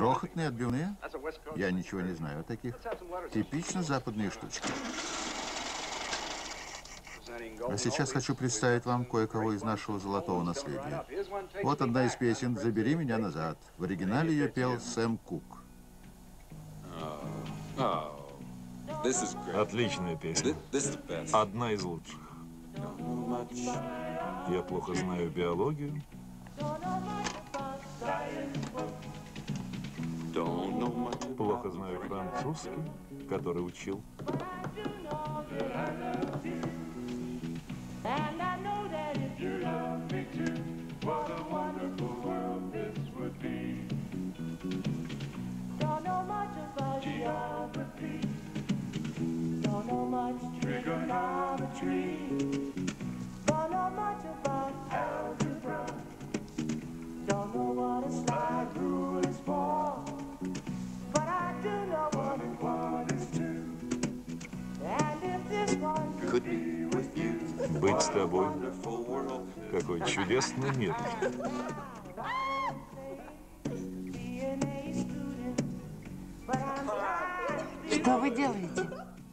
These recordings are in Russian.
Крохотные отбивные? Я ничего не знаю о таких. Типично западные штучки. А сейчас хочу представить вам кое-кого из нашего золотого наследия. Вот одна из песен «Забери меня назад». В оригинале ее пел Сэм Кук. Отличная песня. Одна из лучших. Я плохо знаю биологию. Плохо знаю французский, который учил. Быть с тобой. Какой чудесный мир. Что вы делаете?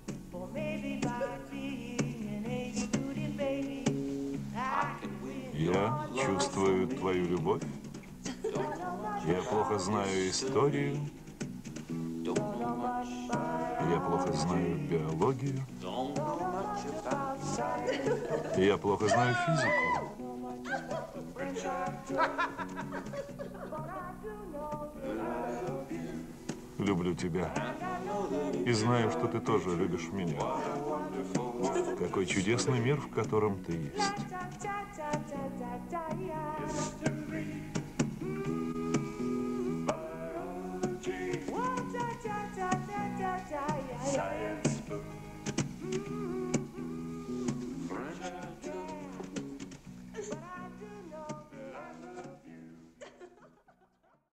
Я чувствую твою любовь. Я плохо знаю историю. Я плохо знаю биологию. Я плохо знаю физику. Люблю тебя. И знаю, что ты тоже любишь меня. Какой чудесный мир, в котором ты есть.